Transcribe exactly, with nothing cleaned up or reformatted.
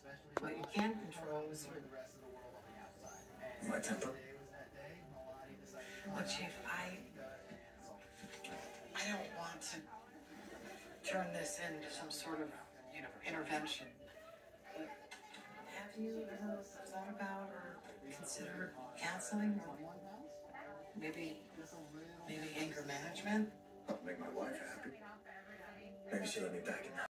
What you can control is your... My temper. Look, Chief, I... I don't want to turn this into some sort of, you know, intervention. But have you ever thought about or considered counseling? Maybe, maybe anger management? I'll make my wife happy. Maybe she'll let me back in the